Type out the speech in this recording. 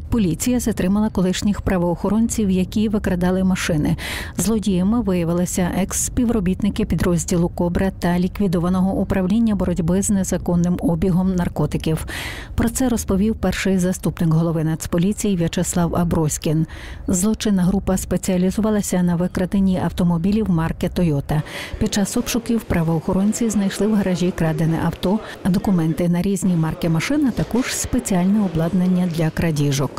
Поліція затримала колишніх правоохоронців, які викрадали машини. Злодіями виявилися екс-співробітники підрозділу «Кобра» та ліквідованого управління боротьби з незаконним обігом наркотиків. Про це розповів перший заступник голови Нацполіції В'ячеслав Аброськін. Злочинна група спеціалізувалася на викраденні автомобілів марки «Тойота». Під час обшуків правоохоронці знайшли в гаражі крадене авто, документи на різні марки машин, а також спеціальне обладнання для крадіжок.